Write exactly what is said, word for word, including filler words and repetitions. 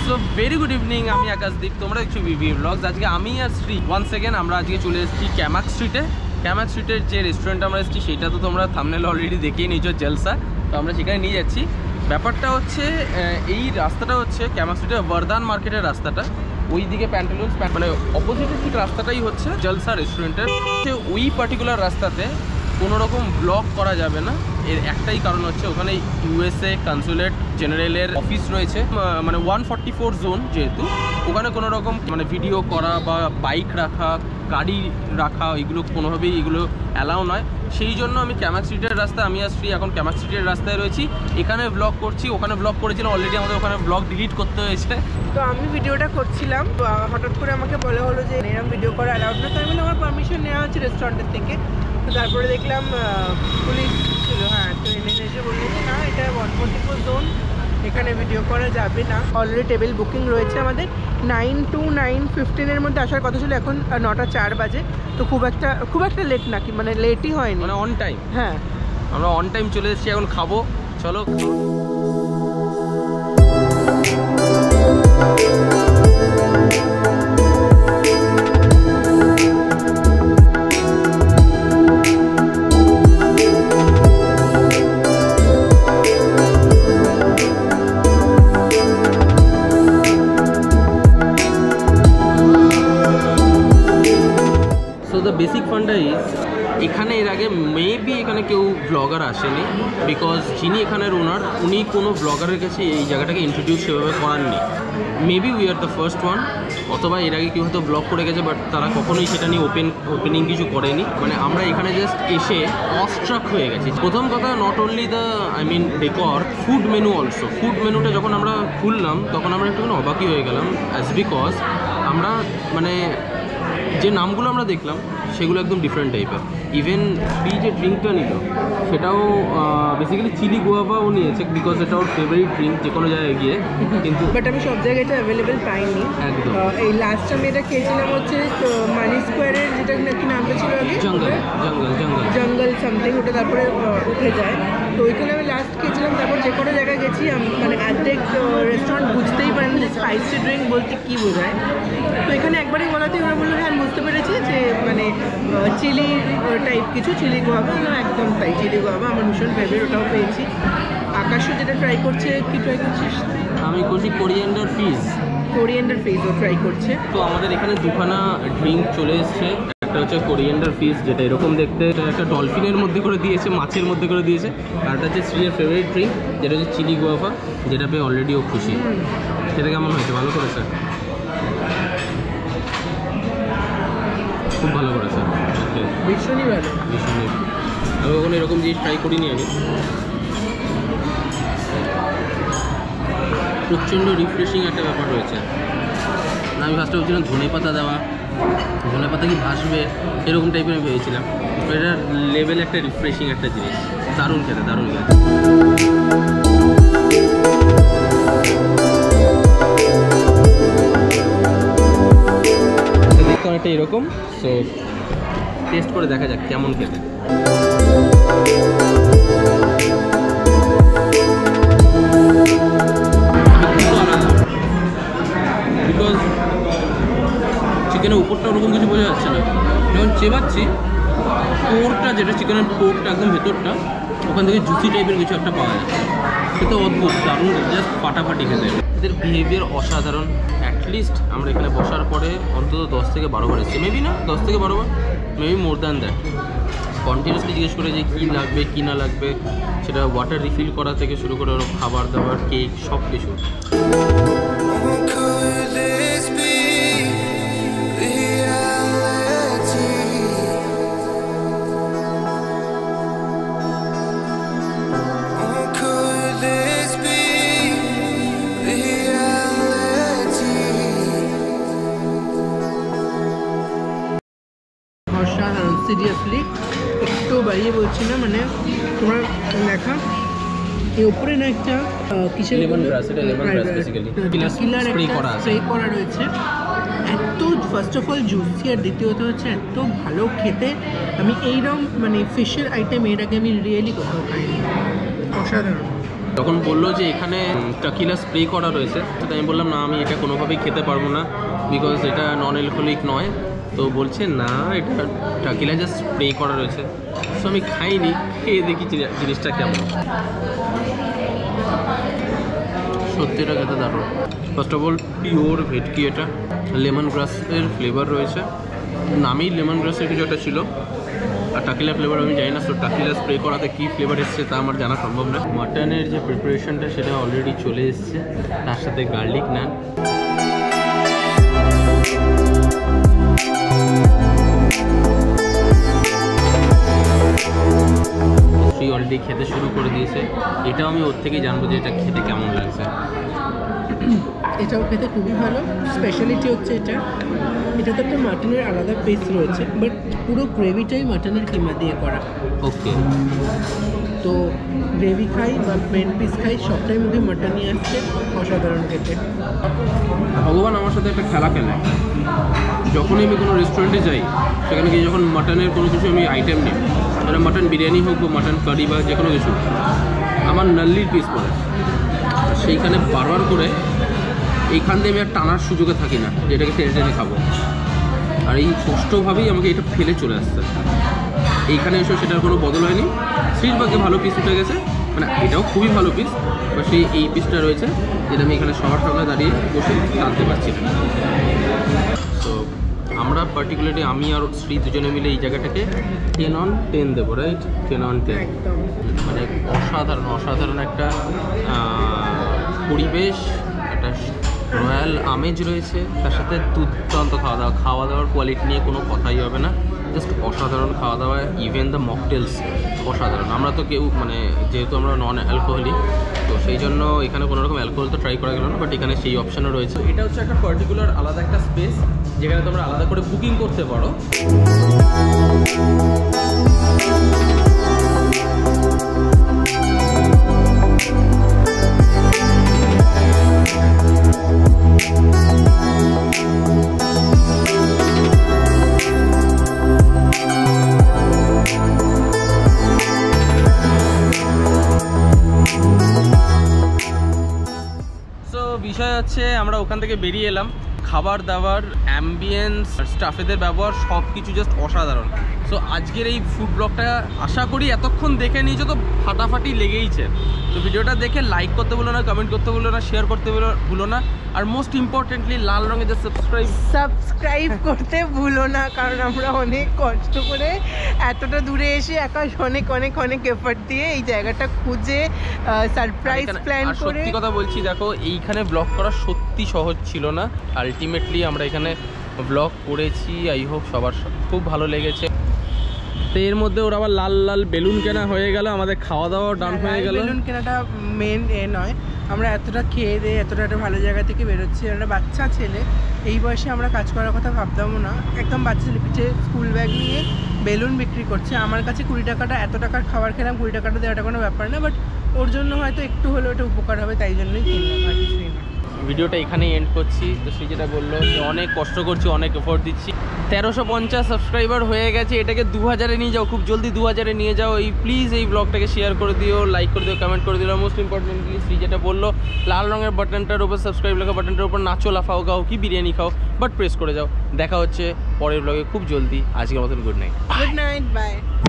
So very good evening, আমি আকাশদীপ, তোমরা দেখছো ভিভি ব্লগস। আজকে আমি আর শ্রী ওয়ান্স এগেন আমরা আজকে চলে এসেছি ক্যামাক স্ট্রিটে। ক্যামাক স্ট্রিটের যে রেস্টুরেন্টে আমরা এসেছি সেটা তো তোমরা থাম্বনেল অলরেডি দেখেই নিয়েছো, জলসা। তো আমরা সেখানে নিয়ে যাচ্ছি। ব্যাপারটা হচ্ছে এই রাস্তাটা হচ্ছে ক্যামাক স্ট্রিটের বর্দান মার্কেটের রাস্তাটা, ওই দিকে প্যান্টালুন্স মানে অপোজিটের ঠিক রাস্তাটাই হচ্ছে জলসা রেস্টুরেন্টের। ওই পার্টিকুলার রাস্তাতে কোনো রকম ব্লগ করা যাবে না, এর একটাই কারণ হচ্ছে ওখানে ইউএসএ কনসুলেট জেনারেলের অফিস রয়েছে, মানে ওয়ান ফর্টি ফোর জোন, যেহেতু ওখানে কোনো রকম মানে ভিডিও করা বা বাইক রাখা, গাড়ি রাখা, এগুলো কোনোভাবেই এগুলো অ্যালাউ নয়। সেই জন্য আমি ক্যামাক স্ট্রিটের রাস্তায়, আমি আর শ্রী এখন ক্যামাক স্ট্রিটের রাস্তায় রয়েছি, এখানে ব্লগ করছি। ওখানে ব্লগ করেছিলাম অলরেডি, আমাদের ওখানে ব্লগ ডিলিট করতে হয়েছে। তো আমি ভিডিওটা করছিলাম, হঠাৎ করে আমাকে বলা হলো যে এরকম ভিডিও করা অ্যালাউড না। তো আমি আমার পারমিশন নেওয়া হচ্ছে রেস্টুরেন্টের থেকে। তো তারপরে দেখলাম পুলিশ ছিল, হ্যাঁ, তো এনে এসে বললো যে না, এটা ওয়ান ফোর্টি ফোর জোন, এখানে ভিডিও করা যাবে না। অলরেডি টেবিল বুকিং রয়েছে আমাদের, নাইন টু নাইন ফিফটিনের মধ্যে আসার কথা ছিল, এখন নটা চার বাজে। তো খুব একটা খুব একটা লেট নাকি, মানে লেটই হয়নি, মানে অন টাইম। হ্যাঁ, আমরা অন টাইম চলে এসেছি, এখন খাবো, চলো। বেসিক ফান্ডা ইজ, এখানে এর আগে মেবি এখানে কেউ ব্লগার আসেনি, বিকজ যিনি এখানের ওনার, উনি কোনো ব্লগারের কাছে এই জায়গাটাকে ইন্ট্রোডিউস সেভাবে করাননি। Maybe we are the first one, অথবা এর আগে কেউ হয়তো ব্লগ করে গেছে, বাট তারা কখনোই সেটা নিয়ে ওপেন ওপেনিং কিছু করেনি। মানে আমরা এখানে জাস্ট এসে অস্ট্রাক হয়ে গেছি। প্রথম কথা, not only the I mean decor, food menu also. Food মেনুটা যখন আমরা খুললাম তখন আমরা একটু অবাকই হয়ে গেলাম, অ্যাজ বিকজ আমরা মানে যে নামগুলো আমরা দেখলাম সেগুলো একদম ডিফারেন্ট টাইপের। ইভেন ফ্রি যে ড্রিঙ্কটা নিল সেটাও বেসিক্যালি চিলি গুয়াভাও নিয়েছে, বিকজ এটা ওর ফেভারিট ড্রিঙ্ক যে কোনো জায়গায় গিয়ে। কিন্তু বাট আমি সব জায়গায় এটা অ্যাভেলেবেল পাইনি একদম। এই লাস্ট আমি এটা খেয়েছিলাম হচ্ছে মানি স্কোয়ারের, যেটা নাকি নামটা ছিল আগে জঙ্গল জঙ্গল জঙ্গল জঙ্গল সামথিং, ওটা তারপরে উঠে যায়। তো ওইখানে আমি লাস্ট খেয়েছিলাম। তারপর যে কোনো জায়গায় গেছি মানে অ্যাডেক রেস্টুরেন্ট বুঝতেই পারেন যে স্পাইসি ড্রিঙ্ক বলতে কী বোঝায়। তো এখানে একবারই বলাতেই ওরা বললো হ্যাঁ বুঝতে পেরেছি যে মানে চিলি টাইপ কিছু, চিলি গোয়াবা। একদম তাই, চিলি গোয়াবা আমার ভীষণ ফেভারিট, ওটাও পেয়েছি। আকাশও যেটা ট্রাই করছে, কি ট্রাই করছিস? আমি করছি কোরিয়ান্ডার ফিশ। কোরিয়ান্ডার ফিশও ট্রাই করছে। তো আমাদের এখানে দুখানা ড্রিঙ্ক চলে এসছে। একটা হচ্ছে কোরিয়ান্ডার ফিশ, যেটা এরকম দেখতে, একটা ডলফিনের মধ্যে করে দিয়েছে, মাছের মধ্যে করে দিয়েছে। আর একটা হচ্ছে শ্রীয়ের ফেভারিট ড্রিঙ্ক, যেটা হচ্ছে চিলি গোয়াবা, যেটা পেয়ে অলরেডি ও খুশি। সেটা কেমন হয়েছে? ভালো করেছে, খুব ভালো করেছে, ভীষণই ভালো, ভীষণই। আমি কখনো এরকম জিনিস ট্রাই করিনি আগে। প্রচণ্ড রিফ্রেশিং একটা ব্যাপার রয়েছে। আমি ফার্স্টে বলছিলাম ধনে পাতা দেওয়া, ধনে পাতা কি ভাসবে এরকম টাইপের আমি ভেবেছিলাম। এটার লেভেল একটা রিফ্রেশিং একটা জিনিস, দারুণ খেতে, দারুণ খেতে। দেখতে অনেকটা এরকম, সো টেস্ট করে দেখা যাক কেমন খেতে। বিকজ চিকেনের উপরটা ওরকম কিছু বোঝা যাচ্ছে না, যখন চেবাচ্ছি কোরটা, যেটা চিকেনের কোরটা একদম ভেতরটা, ওখান থেকে জুসি টাইপের কিছু একটা পাওয়া যাচ্ছে। সেটা অদ্ভুত, দারুণ, জাস্ট ফাটাফাটি খেতে। এদের বিহেভিয়ার অসাধারণ। অ্যাটলিস্ট আমরা এখানে বসার পরে অন্তত দশ থেকে বারো বার এসেছি, মেবি না দশ থেকে বারো বার, maybe more than that. Continuously জিজ্ঞেস করে যে কী লাগবে কী না লাগবে, সেটা ওয়াটার রিফিল করা থেকে শুরু করে ওর খাবার দাবার, কেক, সব কিছু। অসাধারণ, সিরিয়াসলি একটু বাড়িয়ে বলছি না, মানে তোমার লেখা এই উপরে না একটা কিসের লেমন গ্রাস, এটা lemon grass basically killer spray করা আছে, স্প্রে করা রয়েছে। এত ফার্স্ট অফ অল জুসি, আর দ্বিতীয়ত হচ্ছে এত ভালো খেতে। আমি এইরকম মানে ফিশের আইটেম এর আগে আমি রিয়েলি কোথাও খাইনি, অসাধারণ। তখন বললো যে এখানে টাকিলা স্প্রে করা রয়েছে, তো আমি বললাম না আমি এটা কোনোভাবেই খেতে পারবো না, বিকজ এটা নন অ্যালকোহলিক নয়। তো বলছে না এটা টাকিলা জাস্ট স্প্রে করা রয়েছে। সো আমি খাইনি, খেয়ে দেখি জিনিসটা কেমন। সত্যি এটা খেতে দারুণ। ফার্স্ট অফ অল পিওর ভেটকি, এটা লেমন গ্রাসের ফ্লেভার রয়েছে, নামেই লেমন গ্রাসের কিছু একটা ছিল। আর টাকিলা ফ্লেভার আমি জানি না, সো টাকিলা স্প্রে করাতে কী ফ্লেভার এসছে তা আমার জানা সম্ভব না। মাটনের যে প্রিপারেশনটা সেটা অলরেডি চলে এসছে, তার সাথে গার্লিক নান। শ্রী অলরেডি খেতে শুরু করে দিয়েছে, এটাও আমি ওর থেকেই জানবো যে এটা খেতে কেমন লাগছে। এটাও খেতে খুবই ভালো। স্পেশালিটি হচ্ছে এটা এটাতে একটা মাটনের আলাদা পিস রয়েছে, বাট পুরো গ্রেভিটাই মাটনের কিমা দিয়ে করা। ওকে, তো গ্রেভি খাই বা মেন পিস খাই সবটাই মুখে মাটনই আসছে, অসাধারণ খেতে। ভগবান আমার সাথে একটা খেলা খেলে, যখনই আমি কোনো রেস্টুরেন্টে যাই সেখানে গিয়ে যখন মাটনের কোনো কিছু আমি আইটেম নিই, সেটা মাটন বিরিয়ানি হোক বা মাটন কারি বা যে কোনো কিছু, আমার নাল্লির পিস পড়ে। সেইখানে বারবার করে এইখান দিয়ে আমি আর টানার সুযোগে থাকি না যে এটাকে টেনে টেনে খাবো, আর এই কষ্টভাবেই আমাকে এটা ফেলে চলে আসছে। এইখানে এসে সেটার কোনো বদল হয়নি। শ্রীর ভাগ্যে ভালো পিস উঠে গেছে, মানে এটাও খুবই ভালো পিস, বা সেই এই পিসটা রয়েছে যেটা আমি এখানে সবার সামনে দাঁড়িয়ে বসে টানতে পারছি না। তো আমরা পার্টিকুলারলি আমি আর শ্রী দুজনে মিলে এই জায়গাটাকে টেন অন টেন দেবো, রাইট? Ten on ten. মানে অসাধারণ অসাধারণ একটা পরিবেশ, একটা রয়্যাল আমেজ রয়েছে, তার সাথে দুর্দান্ত খাওয়া দাওয়া। খাওয়া দাওয়ার কোয়ালিটি নিয়ে কোনো কথাই হবে না, জাস্ট অসাধারণ খাওয়া দাওয়া। ইভেন দ্য মকটেলস অসাধারণ। আমরা তো কেউ মানে যেহেতু আমরা নন অ্যালকোহলিক, তো সেই জন্য এখানে কোনো রকম অ্যালকোহল তো ট্রাই করা গেল না, বাট এখানে সেই অপশানও রয়েছে। এটা হচ্ছে একটা পার্টিকুলার আলাদা একটা স্পেস যেখানে তোমরা আলাদা করে বুকিং করতে পারো। বিষয় হচ্ছে আমরা ওখান থেকে বেরিয়ে এলাম, খাবার দাবার, অ্যাম্বিয়েন্স, স্টাফেদের ব্যবহার সব কিছু জাস্ট অসাধারণ। সো আজকের এই ফুড ব্লগটা আশা করি এতক্ষণ দেখে নিয়েছো তো ফাটাফাটি লেগেইছে। তো ভিডিওটা দেখে লাইক করতে ভুলো না, কমেন্ট করতে ভুলো না, শেয়ার করতে ভুলো না, আর মোস্ট ইম্পর্টেন্টলি লাল রঙের যে সাবস্ক্রাইব সাবস্ক্রাইব করতে ভুলো না, কারণ আমরা অনেক কষ্ট করে এতটা দূরে এসে আকাশ অনেক অনেক অনেক এফর্ট দিয়ে এই জায়গাটা খুঁজে সারপ্রাইজ প্ল্যান করে। সত্যি কথা বলছি, দেখো এইখানে ব্লগ করা সত্যি সহজ ছিল না। আলটিমেটলি আমরা এখানে ব্লগ করেছি, আই হোপ সবার খুব ভালো লেগেছে। তো এর মধ্যে ওর আবার লাল লাল বেলুন কেনা হয়ে গেল, আমাদের খাওয়া দাওয়া ডান হয়ে গেল। বেলুন কেনাটা মেন এ নয়, আমরা এতটা খেয়ে দিয়ে এতটা একটা ভালো জায়গা থেকে বেরোচ্ছি। একটা বাচ্চা ছেলে, এই বয়সে আমরা কাজ করার কথা ভাবতামও না। একদম বাচ্চা ছেলে পিঠে স্কুল ব্যাগ নিয়ে বেলুন বিক্রি করছে। আমার কাছে কুড়ি টাকাটা, এত টাকার খাবার খেলাম, কুড়ি টাকাটা দেওয়াটা কোনো ব্যাপার না, বাট ওর জন্য হয়তো একটু হলেও এটা উপকার হবে, তাই জন্যই কিনলাম, আর কিছুই না। ভিডিওটা এখানেই এন্ড করছি। তো সে যেটা বললো যে অনেক কষ্ট করছি, অনেক এফোর্ট দিচ্ছি। তেরোশো পঞ্চাশ সাবস্ক্রাইবার হয়ে গেছে, এটাকে দু হাজারে নিয়ে যাও, খুব জলদি দু হাজারে নিয়ে যাও। এই প্লিজ এই ব্লগটাকে শেয়ার করে দিও, লাইক করে দিও, কমেন্ট করে দিও। মোস্ট ইম্পর্টেন্টলি শ্রী যেটা বললো, লাল রঙের বাটনটার উপর, সাবস্ক্রাইব লেখা বাটনটার উপর নাচো, লাফাও, গাও কি বিরিয়ানি খাও, বাট প্রেস করে যাও। দেখা হচ্ছে পরের ব্লগে খুব জলদি। আজকের মতন good night. Good night, by.